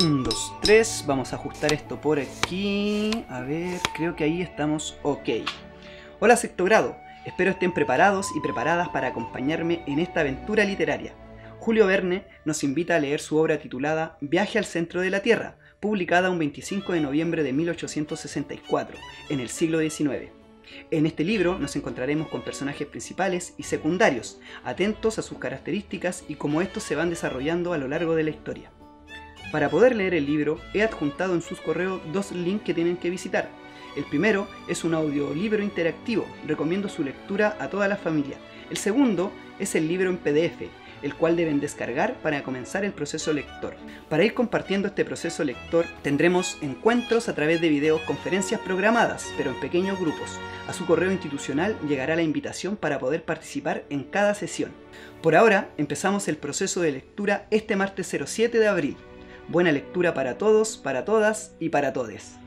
1, 2, 3. Vamos a ajustar esto por aquí. A ver, creo que ahí estamos ok. Hola sexto grado, espero estén preparados y preparadas para acompañarme en esta aventura literaria. Julio Verne nos invita a leer su obra titulada Viaje al centro de la Tierra, publicada un 25 de noviembre de 1864, en el siglo XIX. En este libro nos encontraremos con personajes principales y secundarios, atentos a sus características y cómo estos se van desarrollando a lo largo de la historia. Para poder leer el libro, he adjuntado en sus correos dos links que tienen que visitar. El primero es un audiolibro interactivo, recomiendo su lectura a toda la familia. El segundo es el libro en PDF, el cual deben descargar para comenzar el proceso lector. Para ir compartiendo este proceso lector, tendremos encuentros a través de videoconferencias programadas, pero en pequeños grupos. A su correo institucional llegará la invitación para poder participar en cada sesión. Por ahora, empezamos el proceso de lectura este martes 07 de abril. Buena lectura para todos, para todas y para todes.